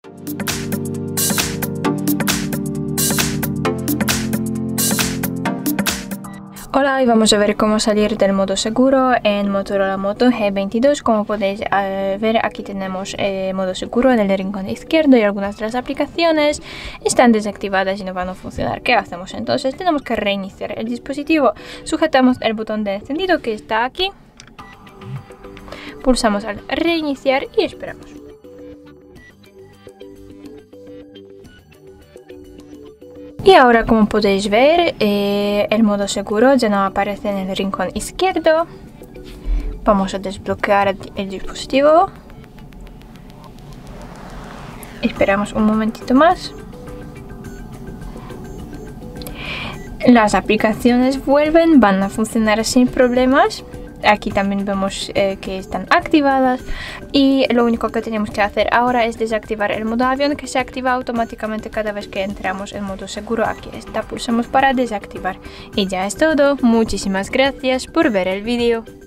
Hola, y vamos a ver cómo salir del modo seguro en Motorola Moto G22. Como podéis ver, aquí tenemos modo seguro en el rincón izquierdo y algunas de las aplicaciones están desactivadas y no van a funcionar. ¿Qué hacemos entonces? Tenemos que reiniciar el dispositivo. Sujetamos el botón de encendido que está aquí. Pulsamos al reiniciar y esperamos. Y ahora, como podéis ver, el modo seguro ya no aparece en el rincón izquierdo. Vamos a desbloquear el dispositivo. Esperamos un momentito más. Las aplicaciones vuelven, van a funcionar sin problemas. Aquí también vemos que están activadas y lo único que tenemos que hacer ahora es desactivar el modo avión, que se activa automáticamente cada vez que entramos en modo seguro. Aquí está, pulsamos para desactivar y ya es todo. Muchísimas gracias por ver el vídeo.